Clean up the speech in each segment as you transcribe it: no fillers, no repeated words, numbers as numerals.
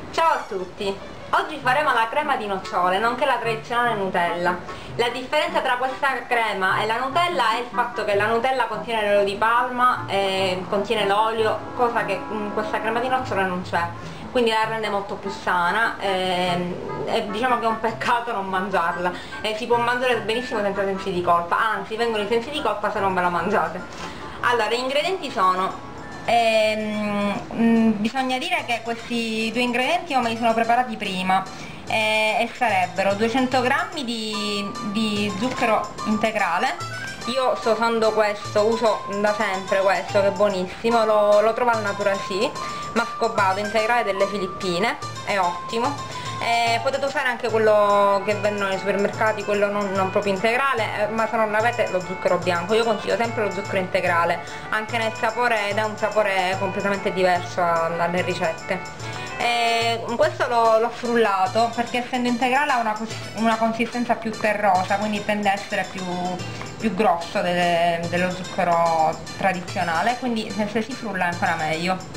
Ciao a tutti! Oggi faremo la crema di nocciole, nonché la tradizionale Nutella. La differenza tra questa crema e la Nutella è il fatto che la Nutella contiene l'olio di palma, contiene l'olio, cosa che in questa crema di nocciole non c'è. Quindi la rende molto più sana e diciamo che è un peccato non mangiarla. Si può mangiare benissimo senza sensi di colpa, anzi vengono i sensi di colpa se non ve la mangiate. Allora, gli ingredienti sono... bisogna dire che questi due ingredienti io me li sono preparati prima e sarebbero 200 grammi di zucchero integrale. Io sto usando questo, uso da sempre questo che è buonissimo, lo trovo al Natura Sì, Muscovado integrale delle Filippine, è ottimo. Potete usare anche quello che vendono nei supermercati, quello non proprio integrale, ma se non avete lo zucchero bianco. Io consiglio sempre lo zucchero integrale, anche nel sapore dà un sapore completamente diverso dalle ricette. Questo l'ho frullato perché essendo integrale ha una consistenza più terrosa, quindi tende a essere più grosso dello zucchero tradizionale, quindi se si frulla è ancora meglio.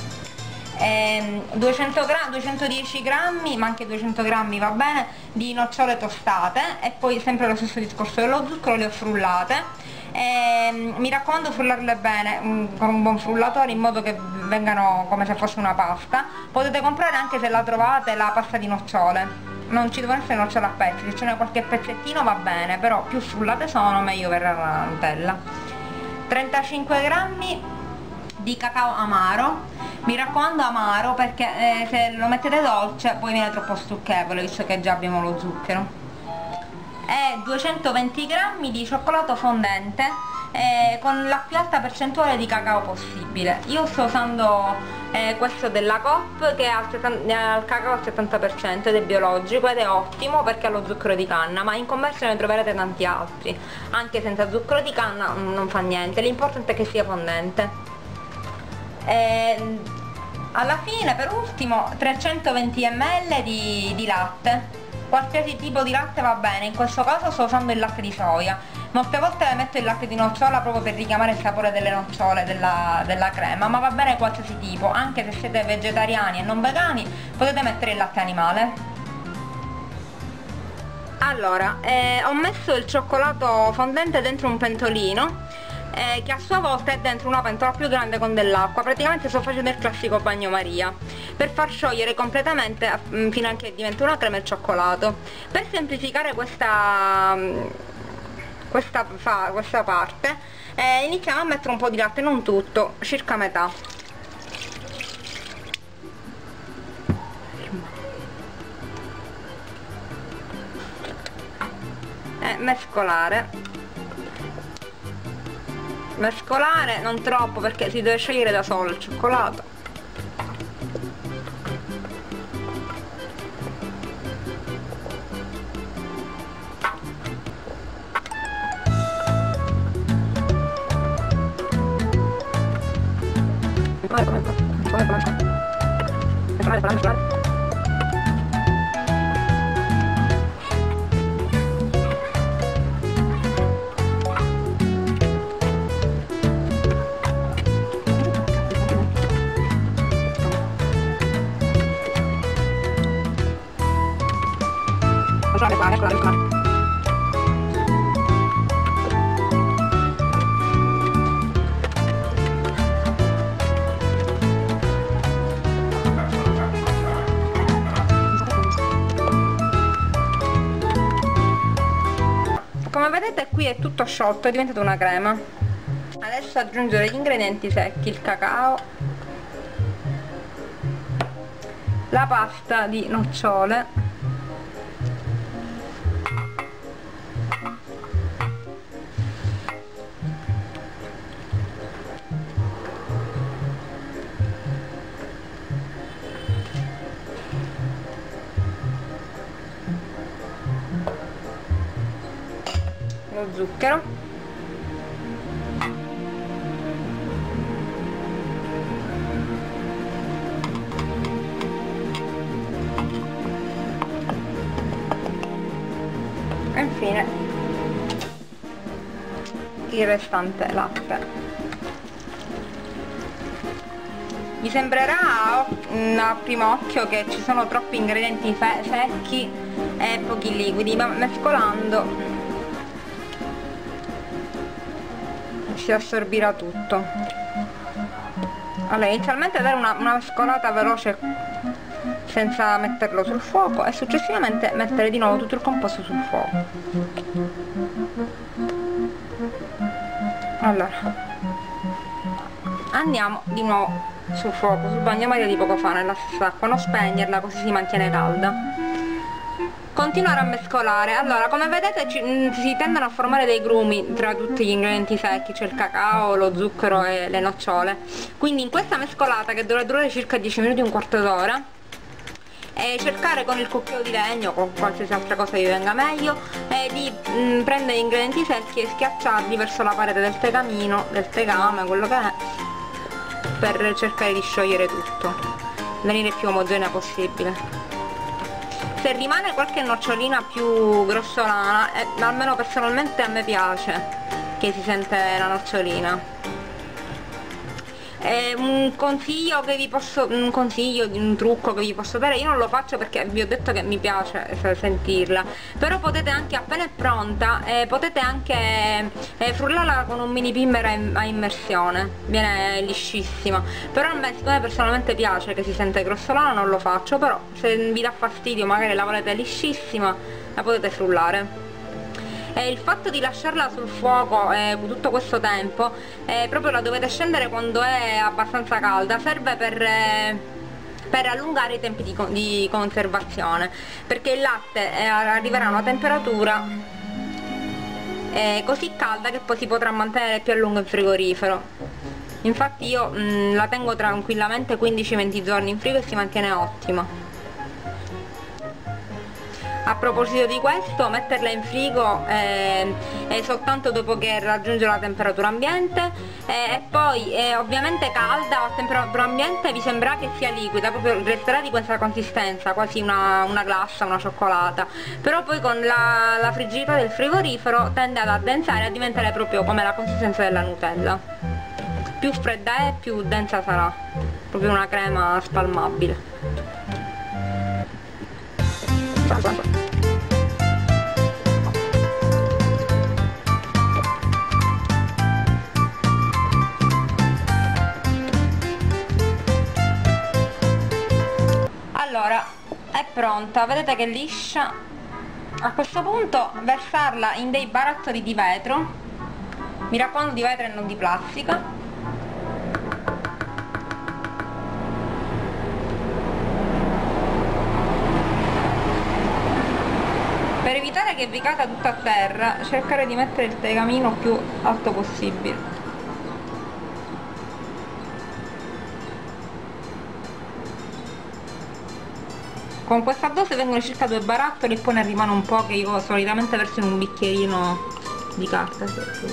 210 grammi, ma anche 200 grammi va bene, di nocciole tostate, e poi sempre lo stesso discorso dello zucchero, le ho frullate. Mi raccomando frullarle bene con un buon frullatore in modo che vengano come se fosse una pasta. Potete comprare, anche se la trovate, la pasta di nocciole, non ci devono essere nocciole a pezzi, se ce n'è qualche pezzettino va bene, però più frullate sono meglio per la Nutella. 35 grammi di cacao amaro, mi raccomando amaro perché se lo mettete dolce poi viene troppo stucchevole visto che già abbiamo lo zucchero. E 220 grammi di cioccolato fondente con la più alta percentuale di cacao possibile. Io sto usando questo della Coop che ha il cacao al 70% ed è biologico ed è ottimo perché ha lo zucchero di canna, ma in commercio ne troverete tanti altri, anche senza zucchero di canna non fa niente, l'importante è che sia fondente. Alla fine, per ultimo, 320 ml di latte, qualsiasi tipo di latte va bene, in questo caso sto usando il latte di soia. Molte volte metto il latte di nocciola proprio per richiamare il sapore delle nocciole della crema, ma va bene qualsiasi tipo, anche se siete vegetariani e non vegani potete mettere il latte animale. Allora, ho messo il cioccolato fondente dentro un pentolino che a sua volta è dentro una pentola più grande con dell'acqua. Praticamente sto facendo il classico bagnomaria per far sciogliere completamente fino a che diventa una crema il cioccolato. Per semplificare questa parte iniziamo a mettere un po' di latte, non tutto, circa metà. E mescolare non troppo perché si deve sciogliere da solo il cioccolato. Mescolare. Come vedete qui è tutto sciolto, è diventato una crema. Adesso aggiungere gli ingredienti secchi, il cacao, la pasta di nocciole, lo zucchero, e infine il restante latte. Vi sembrerà a primo occhio che ci sono troppi ingredienti secchi e pochi liquidi, ma mescolando si assorbirà tutto. Allora, inizialmente dare una mescolata veloce senza metterlo sul fuoco e successivamente mettere di nuovo tutto il composto sul fuoco. Allora, andiamo di nuovo sul fuoco, sul bagnomaria di poco fa, nella stessa acqua, non spegnerla così si mantiene calda. Continuare a mescolare. Allora, come vedete si tendono a formare dei grumi tra tutti gli ingredienti secchi, c'è il cacao, lo zucchero e le nocciole. Quindi in questa mescolata, che dovrà durare circa 10 minuti, un quarto d'ora, cercare con il cucchiaio di legno o con qualsiasi altra cosa vi venga meglio di prendere gli ingredienti secchi e schiacciarli verso la parete del tegamino, del tegame, quello che è, per cercare di sciogliere tutto, venire il più omogenea possibile. Se rimane qualche nocciolina più grossolana, almeno personalmente a me piace che si sente la nocciolina. Un consiglio che vi posso, un trucco che vi posso dare, io non lo faccio perché vi ho detto che mi piace sentirla, però potete anche, appena è pronta, potete anche frullarla con un mini primer a immersione, viene liscissima. Però a me, siccome personalmente piace che si sente grossolana, non lo faccio, però se vi dà fastidio, magari la volete liscissima, la potete frullare. Il fatto di lasciarla sul fuoco tutto questo tempo, proprio la dovete scendere quando è abbastanza calda, serve per allungare i tempi di conservazione, perché il latte arriverà a una temperatura così calda che poi si potrà mantenere più a lungo in frigorifero. Infatti io la tengo tranquillamente 15-20 giorni in frigo e si mantiene ottima. A proposito di questo, metterla in frigo soltanto dopo che raggiunge la temperatura ambiente e poi ovviamente calda a temperatura ambiente vi sembrerà che sia liquida, proprio resterà di questa consistenza, quasi una glassa, una cioccolata, però poi con la frigidità del frigorifero tende ad addensare e a diventare proprio come la consistenza della Nutella. Più fredda è, più densa sarà, proprio una crema spalmabile. Allora, è pronta, vedete che è liscia. A questo punto versarla in dei barattoli di vetro, mi raccomando di vetro e non di plastica. Per evitare che vi cada tutta a terra, cercare di mettere il tegamino più alto possibile. Con questa dose vengono circa 2 barattoli e poi ne rimane un po' che io solitamente verso in un bicchierino di carta.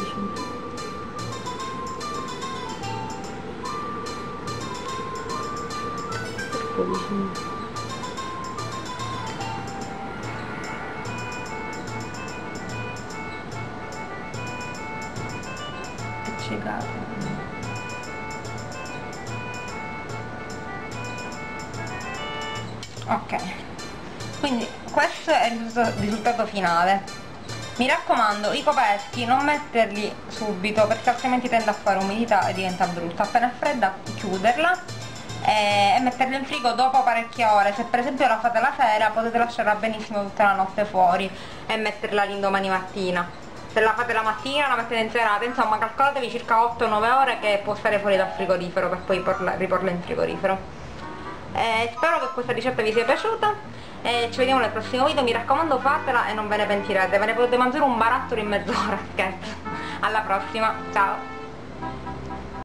Ok, quindi questo è il risultato finale. Mi raccomando, i coperchi non metterli subito perché altrimenti tende a fare umidità e diventa brutta. Appena è fredda chiuderla e metterla in frigo dopo parecchie ore. Se per esempio la fate la sera potete lasciarla benissimo tutta la notte fuori e metterla l'indomani mattina. Se la fate la mattina la mettete in serata, insomma calcolatevi circa 8-9 ore che può stare fuori dal frigorifero per poi riporla in frigorifero. Spero che questa ricetta vi sia piaciuta e ci vediamo nel prossimo video. Mi raccomando, fatela e non ve ne pentirete, ve ne potete mangiare un barattolo in mezz'ora, scherzo. Alla prossima, ciao!